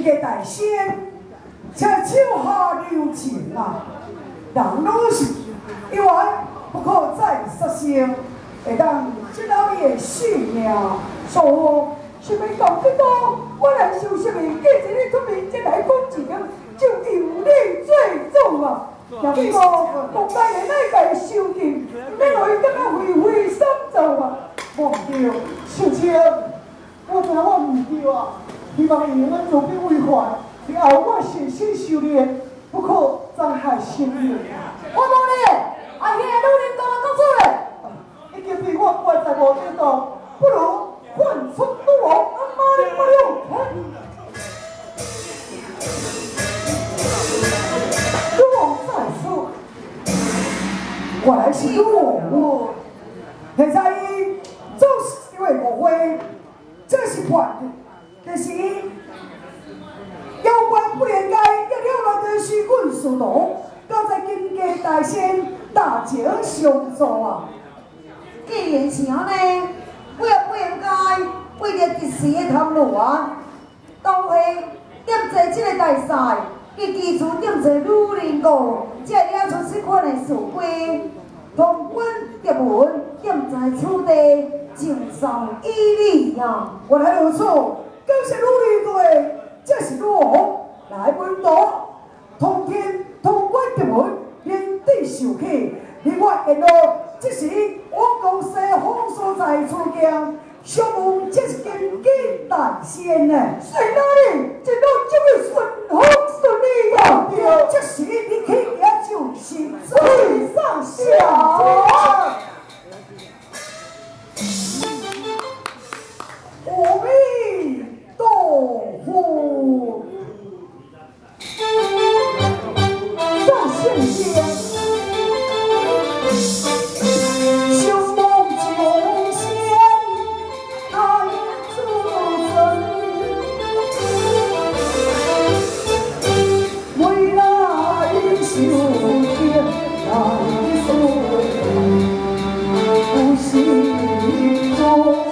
金家大仙，且手下留情啊！人老是一完不可再杀生，会当这老爷性命所获。是要讲得到，我来受什么？既然你出面才来讲一声，就由你最重啊！要不公家的哪个受尽，你落去敢若畏畏三走啊？我唔对，秀清，我知我唔对啊！希望你能做笔为怀，以后我细心修炼，不可伤害性命。 我问你，啊，迄个女人讲讲出来， 已经被我关在无底洞，不如换出女王，阿妈你不用。女王在此，我来是女王。现在伊总是因为误会，这是判的，但是有关不应该要了的是阮师徒，搁在金家大仙大请相助啊！ 既然是安尼，我也不应该为了一时的贪婪，当下点做这个大赛，伊基础点做女人国，才会惹出这款的事规。通关入门，点在此地，尽上以礼呀！ 原来如此，更是女人队，这是女王来问道，通天通关入门，天地受气，另外言路，这是我公西方所在处境，想问这是金鸡大仙呢？在哪里？这路就会顺风顺利呀！对，这是你去也就是最上小。阿弥陀佛，上圣仙，修梦九仙来助阵，为来修天来做不息中。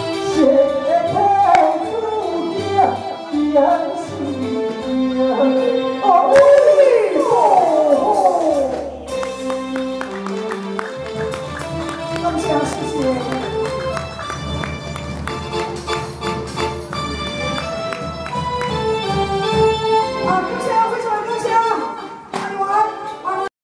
人世间。